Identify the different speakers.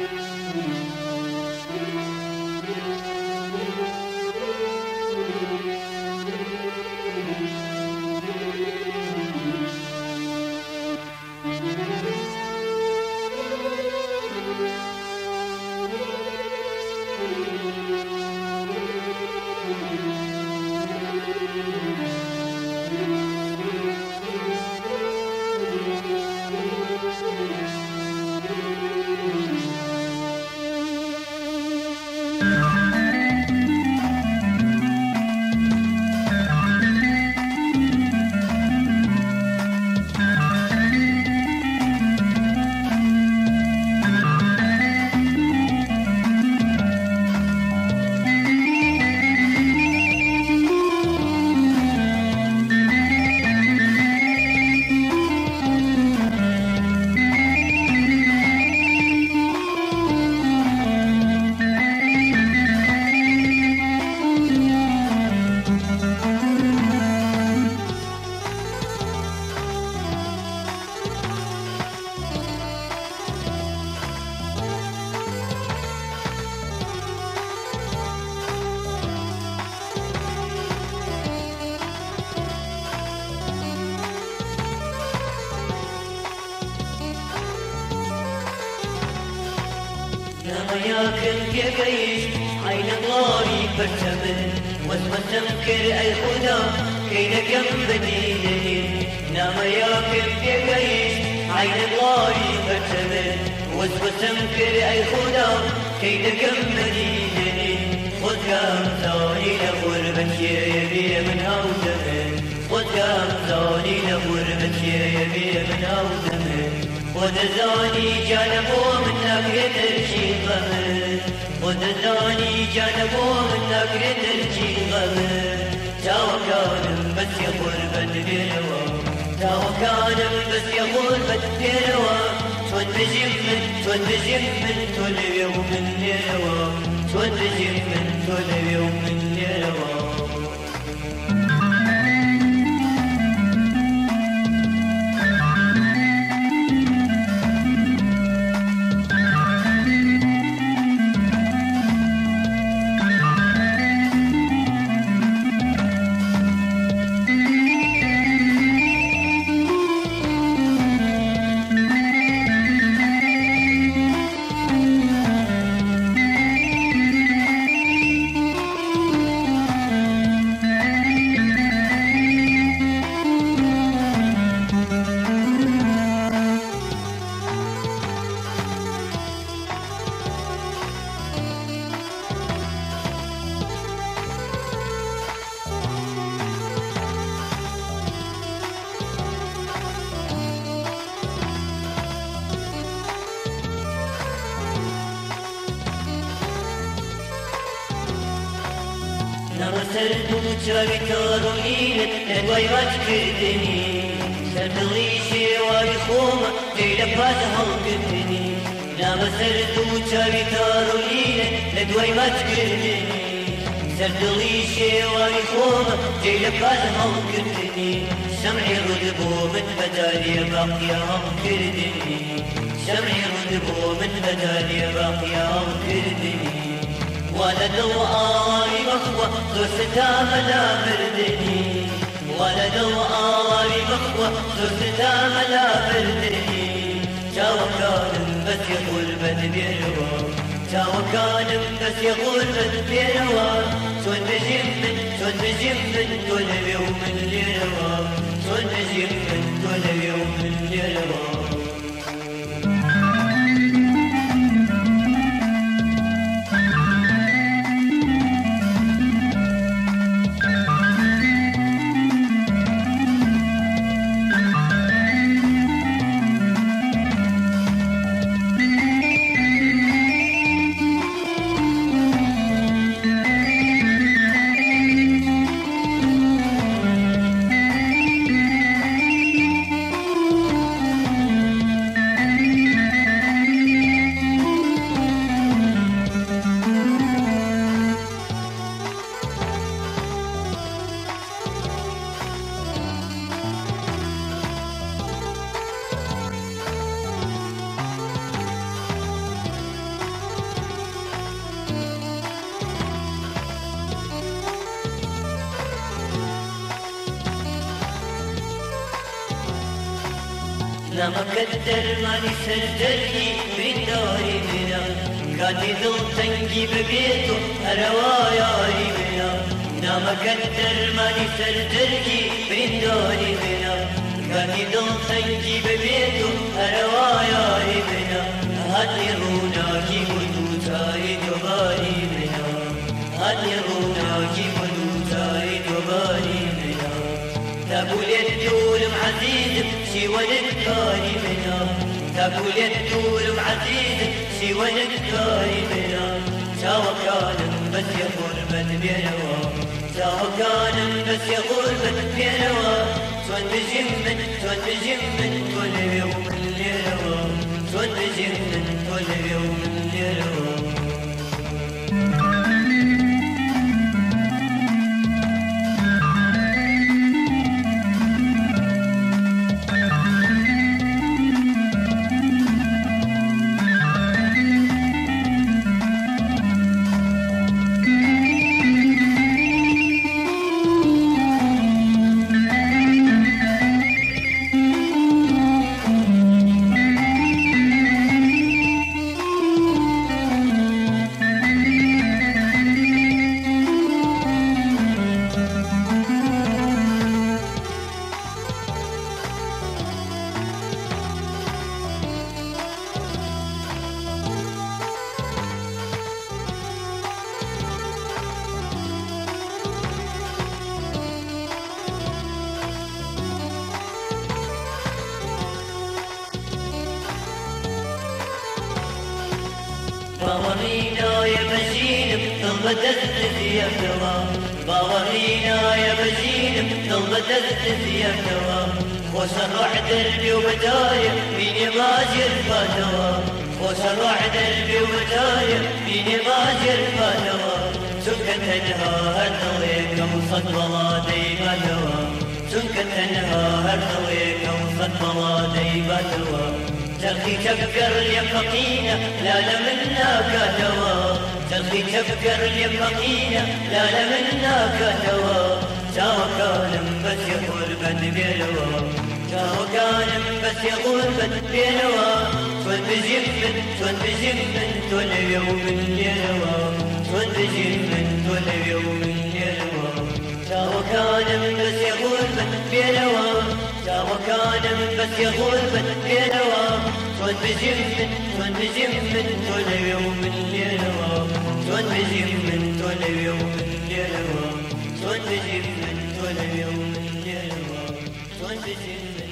Speaker 1: ياكل يقيش عين غاري برتمن وتمكر الهدى كي نكم بدينين نام ياكل يقيش عين غاري برتمن وتمكر الهدى كي نكم بدينين خذ كم ثاني لغربة يبي من هودمن خذ كم ثاني لغربة يبي من هودمن ودزاني جانبو منك يترجي غمن ودزاني جانبو منك يترجي غمن تاوكانم بس يا غربة ديروا تاوكانم بس يا غربة ديروا تودجم من تولي يوم من ديروا تودجم من تولي يوم من ديروا سردو جاوی تارونین ندوای وات کردنی سردلی شیواری خوما دیل پاس هل کردنی نام سردو جاوی تارونین ندوای وات کردنی سردلی شیواری خوما دیل پاس هل کردنی شمعی ردبو من بدالی باقی هل کردنی شمعی ردبو من بدالی باقی هل کردنی ولد الآري مخوة زرتها ملا بردني ولد الآري مخوة زرتها ملا بردني جاوة كانم بس يقول بد بيروا جاوة كانم بس يقول بد بيروا شون بجيب من كل يوم ليروا شون بجيب من كل يوم ليروا نامەکەتدەر مانی سەردەرگی برینداری منە کاتی دڵتەنگی ببێت و هەرەوا یاری منە نامەکەتدەر مانی سەردەرگی برینداری منە کاتی دڵتەنگی ببێت و هەرەوا یاری منە هەتی ڕووناکی بودوتایی تۆباری منە هەتی ڕووناکی بودوتایی تۆباری منە تابولێت دوورم عەزیزم شیوەنت کاری منە تابولێت دوورم عەزیزم شیوەنت کاری منە چاوەکانم بەسێ غوربەت بێنەوە چاوەکانم بەسێ غوربەت بێنەوە چۆن بژیم من چۆن بژیم من تۆ لەوێ و من لێرەوە چۆن بژیم من تۆ لەوێ و من لێرەوە باوەڕینایە بەژینم دڵ بەدەست زیەکەوە باوەڕینایە بەژینم دڵ بەدەست زیەکەوە خۆشە ڕۆح دەربێ و بەدایە بینێ ماجێر فاتەوە خۆشە ڕۆح دەربێ و بەدایە بینێ ماجێر فاتەوە چونکە تەنها هەر دڵێکە و سەد بەڵا دەیباتەوە چونکە تەنها هەر دڵێکە و سەد بەڵا دەیباتەوە تلخي تفكر اليقينة لا لمن ناكتوا تلخي تفكر اليقينة لا لمن ناكتوا تاوكانم بس يقول بد بينوا تاوكانم بس يقول بد بينوا تون بجمن تون بجمن تون يوم الليلوا تون بجمن تون يوم الليلوا تاوكانم بس يقول بد بينوا تاوكانم بس يقول بد بينوا تون بجمن تون يوم الليلوا تون بجمن تون يوم الليلوا تون بجمن تون يوم الليلوا تون بجمن